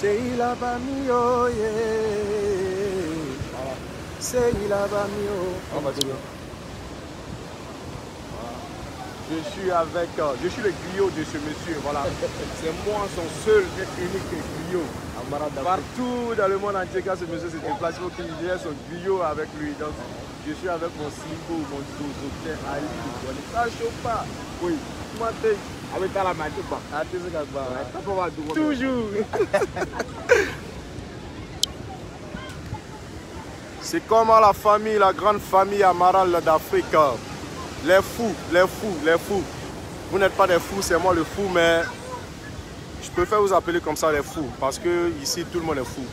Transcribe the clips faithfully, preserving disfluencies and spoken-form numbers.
C'est il a pas mis oh yeah. Voilà. C'est il a pas mis oh. On va dire. Je suis avec, euh, je suis le griot de ce monsieur, voilà. C'est moi son seul et unique griot. Partout dans le monde entier, quand ce monsieur se déplace, il faut qu'il ait son griot avec lui. Donc, je suis avec mon Simbo, mon docteur Ali. Ça ne chauffe pas. Oui. Moi, t'es. Avec ta la main, tu pas. Ah, tu sais qu'à toujours. C'est comme la famille, la grande famille Amaral d'Afrique. Les fous, les fous, les fous. Vous n'êtes pas des fous, c'est moi le fou, mais je préfère vous appeler comme ça les fous, parce que ici tout le monde est fou.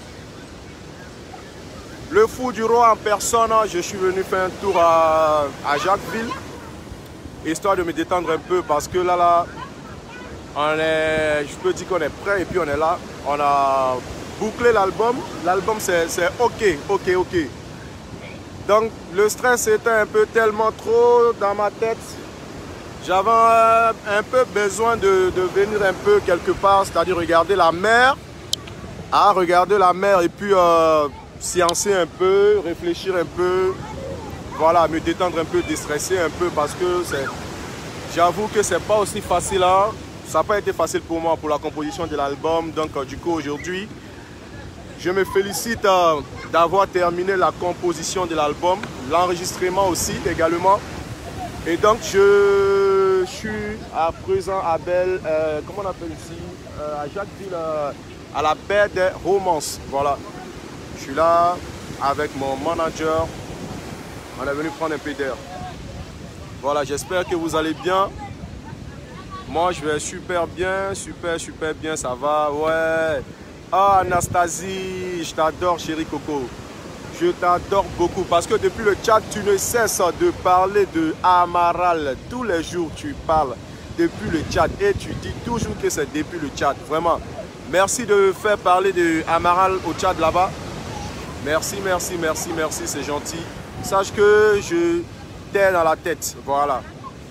Le fou du roi en personne, je suis venu faire un tour à, à Jacquesville, histoire de me détendre un peu, parce que là, là, on est, je peux dire qu'on est prêt et puis on est là. On a bouclé l'album. L'album c'est ok, ok, ok. Donc le stress était un peu tellement trop dans ma tête. J'avais un, un peu besoin de, de venir un peu quelque part, c'est-à-dire regarder la mer. Ah, regarder la mer et puis euh, sciencer un peu, réfléchir un peu. Voilà, me détendre un peu, déstresser un peu parce que j'avoue que c'est pas aussi facile. Hein. Ça n'a pas été facile pour moi pour la composition de l'album. Donc euh, du coup aujourd'hui, je me félicite euh, d'avoir terminé la composition de l'album, l'enregistrement aussi également. Et donc je suis à présent à Belle, euh, comment on appelle ici, euh, à Jacquesville, euh, à la baie des Romances. Voilà, je suis là avec mon manager. On est venu prendre un peu d'air. Voilà, j'espère que vous allez bien. Moi je vais super bien, super super bien, ça va, ouais. Ah Anastasie, je t'adore chérie Coco. Je t'adore beaucoup parce que depuis le chat, tu ne cesses de parler de Amaral. Tous les jours, tu parles depuis le chat et tu dis toujours que c'est depuis le chat. Vraiment, merci de faire parler de Amaral au chat là-bas. Merci, merci, merci, merci, c'est gentil. Sache que je t'ai dans la tête, voilà.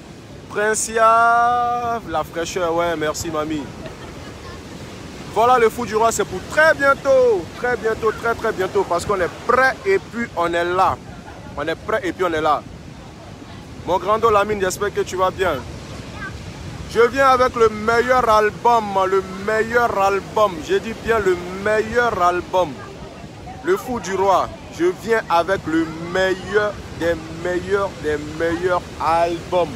Princia, la fraîcheur, ouais, merci mamie. Voilà, le fou du roi, c'est pour très bientôt, très bientôt, très très bientôt, parce qu'on est prêt et puis on est là. On est prêt et puis on est là. Mon grand-do Lamine, j'espère que tu vas bien. Je viens avec le meilleur album, le meilleur album, j'ai dit bien le meilleur album. Le fou du roi, je viens avec le meilleur des meilleurs des meilleurs albums.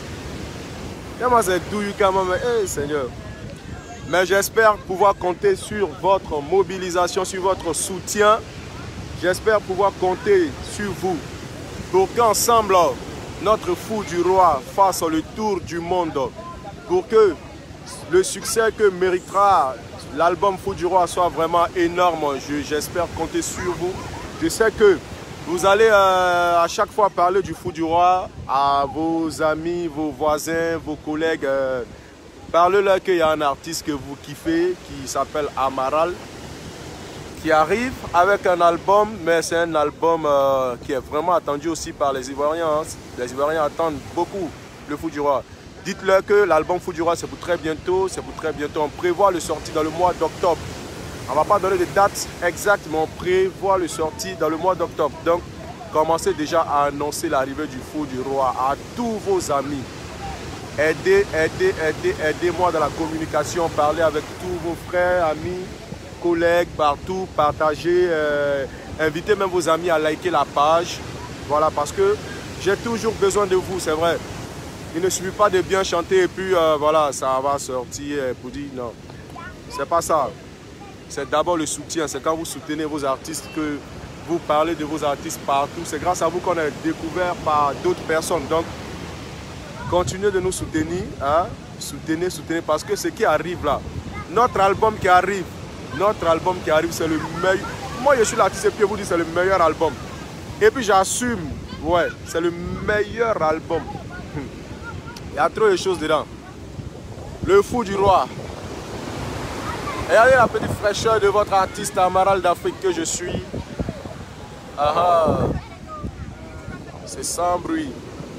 Et moi, c'est douillou quand même, hey, Seigneur. Mais j'espère pouvoir compter sur votre mobilisation, sur votre soutien. J'espère pouvoir compter sur vous pour qu'ensemble, notre fou du roi fasse le tour du monde. Pour que le succès que méritera l'album Fou du Roi soit vraiment énorme. J'espère compter sur vous. Je sais que vous allez euh, à chaque fois parler du Fou du Roi à vos amis, vos voisins, vos collègues. Euh, Parlez-leur qu'il y a un artiste que vous kiffez qui s'appelle Amaral, qui arrive avec un album, mais c'est un album euh, qui est vraiment attendu aussi par les Ivoiriens. Hein. Les Ivoiriens attendent beaucoup le Fou du Roi. Dites-leur que l'album Fou du Roi, c'est pour très bientôt, c'est pour très bientôt. On prévoit le sortie dans le mois d'octobre. On ne va pas donner de date exacte, mais on prévoit le sortie dans le mois d'octobre. Donc, commencez déjà à annoncer l'arrivée du Fou du Roi à tous vos amis. Aidez, aidez, aidez, aidez-moi dans la communication, parlez avec tous vos frères, amis, collègues, partout, partagez, euh, invitez même vos amis à liker la page. Voilà, parce que j'ai toujours besoin de vous, c'est vrai. Il ne suffit pas de bien chanter et puis euh, voilà, ça va sortir pour dire non. C'est pas ça. C'est d'abord le soutien, c'est quand vous soutenez vos artistes que vous parlez de vos artistes partout. C'est grâce à vous qu'on est découvert par d'autres personnes. Donc, continuez de nous soutenir, hein? Soutenez, soutenez, parce que ce qui arrive là, notre album qui arrive, notre album qui arrive, c'est le meilleur. Moi, je suis l'artiste et puis je vous dis c'est le meilleur album. Et puis j'assume, ouais, c'est le meilleur album. Il y a trop de choses dedans. Le Fou du Roi. Regardez la petite fraîcheur de votre artiste Amaral d'Afrique que je suis. Ah ah. C'est sans bruit.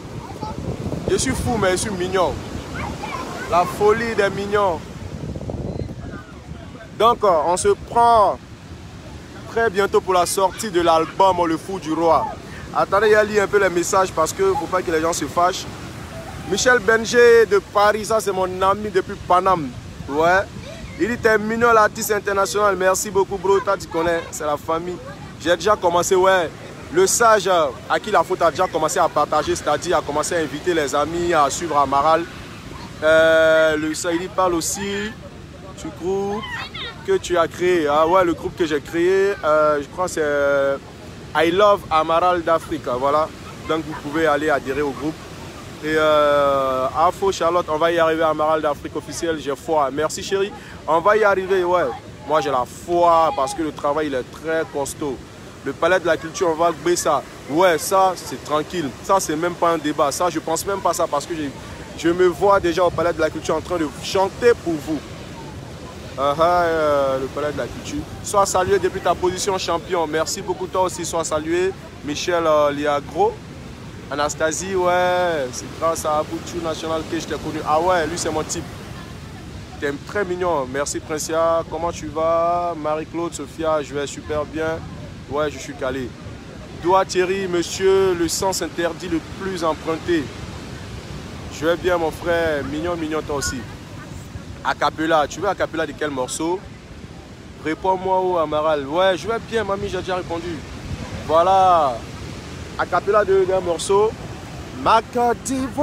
Je suis fou, mais je suis mignon. La folie des mignons. Donc, on se prend très bientôt pour la sortie de l'album Le Fou du Roi. Attendez, il y a lu un peu les messages parce que faut pas que les gens se fâchent. Michel Benjé de Paris, ça c'est mon ami depuis Paname. Ouais. Il dit t'es mignon l'artiste international. Merci beaucoup bro, toi tu connais, c'est la famille. J'ai déjà commencé, ouais. Le sage à qui la faute a déjà commencé à partager, c'est-à-dire à commencer à inviter les amis à suivre Amaral. Euh, le sage, il parle aussi du groupe que tu as créé. Ah ouais, le groupe que j'ai créé, euh, je crois que c'est euh, I Love Amaral d'Afrique. Voilà, donc vous pouvez aller adhérer au groupe. Et euh, Afo Charlotte, on va y arriver à Amaral d'Afrique officiel, j'ai foi. Merci chérie, on va y arriver, ouais. Moi j'ai la foi parce que le travail il est très costaud. Le palais de la culture, on va gagner ça. Ouais, ça c'est tranquille. Ça c'est même pas un débat. Ça je pense même pas ça parce que je me vois déjà au palais de la culture en train de chanter pour vous. Uh -huh, euh, le palais de la culture. Sois salué depuis ta position champion. Merci beaucoup toi aussi, sois salué. Michel euh, Liagro. Anastasie, ouais, c'est grâce à Aboutou National que je t'ai connu. Ah ouais, lui c'est mon type. T'es très mignon. Merci Princia. Comment tu vas? Marie-Claude, Sophia, je vais super bien. Ouais, je suis calé. Doua Thierry, monsieur, le sens interdit le plus emprunté. Je vais bien mon frère. Mignon, mignon toi aussi. Acapella, tu veux acapella de quel morceau? Réponds-moi au Amaral. Ouais, je vais bien, mamie, j'ai déjà répondu. Voilà. Acapella de un morceau. Ma Côte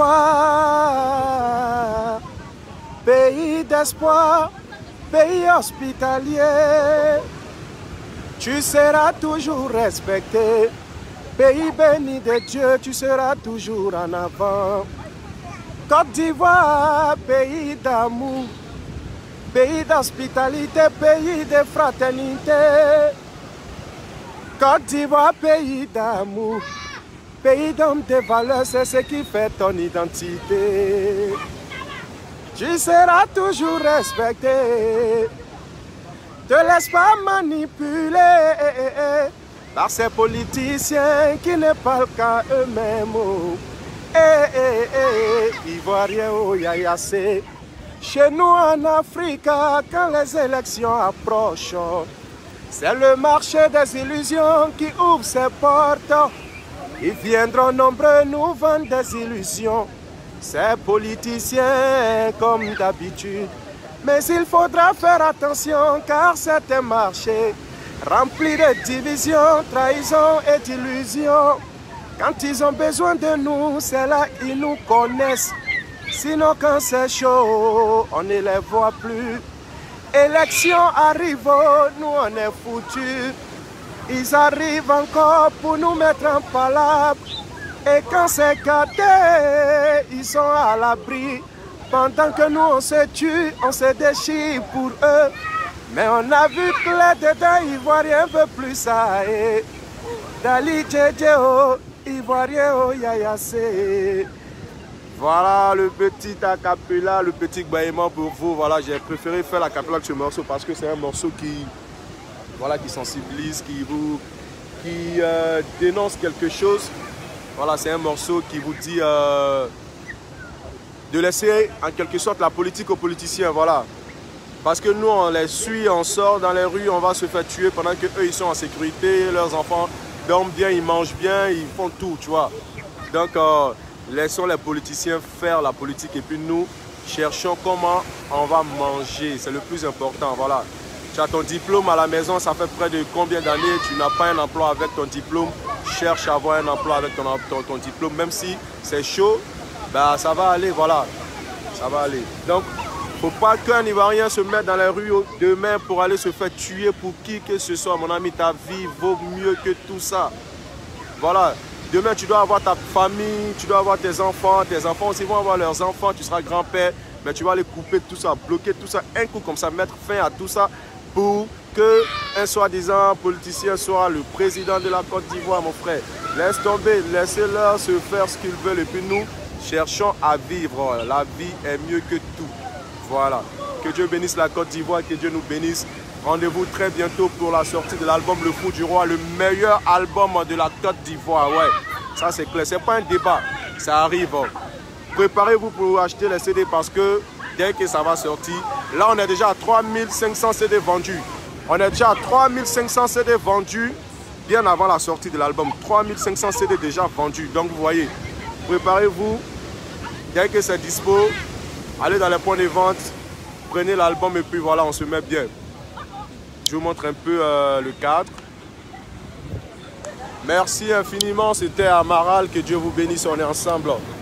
d'Ivoire, pays d'espoir, pays hospitalier, tu seras toujours respecté. Pays béni de Dieu, tu seras toujours en avant. Côte d'Ivoire, pays d'amour, pays d'hospitalité, pays de fraternité. Côte d'Ivoire, pays d'amour, pays d'hommes de valeur, c'est ce qui fait ton identité. Tu seras toujours respecté. Te laisse pas manipuler par ces politiciens qui ne parlent qu'à eux-mêmes. Eh, eh, eh, Ivoirien, oh, yayassé. Chez nous en Afrique, quand les élections approchent, c'est le marché des illusions qui ouvre ses portes. Ils viendront nombreux nous vendre des illusions. Ces politiciens comme d'habitude. Mais il faudra faire attention car c'est un marché rempli de divisions, trahisons et d'illusions. Quand ils ont besoin de nous, c'est là qu'ils nous connaissent. Sinon quand c'est chaud, on ne les voit plus. Élection arrive, nous on est foutus. Ils arrivent encore pour nous mettre en palabre. Et quand c'est gâté, ils sont à l'abri. Pendant que nous on se tue, on se déchire pour eux. Mais on a vu que les dedans Ivoiriens ne veut plus ça. Et Dali Djedjeo, Ivoirien oh yayassé. Voilà le petit acapella, le petit bâillement pour vous. Voilà, j'ai préféré faire l'acapella de ce morceau parce que c'est un morceau qui, voilà, qui sensibilise, qui vous, qui euh, dénonce quelque chose. Voilà, c'est un morceau qui vous dit euh, de laisser en quelque sorte la politique aux politiciens. Voilà, parce que nous on les suit, on sort dans les rues, on va se faire tuer pendant que eux ils sont en sécurité, leurs enfants dorment bien, ils mangent bien, ils font tout, tu vois. Donc euh, laissons les politiciens faire la politique et puis nous cherchons comment on va manger, c'est le plus important. Voilà, tu as ton diplôme à la maison, ça fait près de combien d'années tu n'as pas un emploi avec ton diplôme? Cherche à avoir un emploi avec ton, ton, ton diplôme, même si c'est chaud, bah, ça va aller, voilà, ça va aller. Donc, il ne faut pas qu'un Ivoirien se mette dans les rues demain pour aller se faire tuer pour qui que ce soit. Mon ami, ta vie vaut mieux que tout ça. Voilà, demain tu dois avoir ta famille, tu dois avoir tes enfants, tes enfants aussi vont avoir leurs enfants, tu seras grand-père, mais tu vas les couper tout ça, bloquer tout ça, un coup comme ça, mettre fin à tout ça pour que un soi-disant politicien soit le président de la Côte d'Ivoire, mon frère. Laisse tomber, laissez-leur se faire ce qu'ils veulent et puis nous, cherchons à vivre. La vie est mieux que tout. Voilà. Que Dieu bénisse la Côte d'Ivoire, que Dieu nous bénisse. Rendez-vous très bientôt pour la sortie de l'album Le Fou du Roi, le meilleur album de la Côte d'Ivoire. Ouais, ça c'est clair, c'est pas un débat, ça arrive. Préparez-vous pour acheter les C D parce que dès que ça va sortir, Là, on est déjà à trois mille cinq cents C D vendus. On est déjà à trois mille cinq cents C D vendus bien avant la sortie de l'album. trois mille cinq cents C D déjà vendus. Donc, vous voyez, préparez-vous. Dès que c'est dispo, allez dans les points de vente, prenez l'album et puis voilà, on se met bien. Je vous montre un peu euh, le cadre. Merci infiniment. C'était Amaral. Que Dieu vous bénisse. On est ensemble.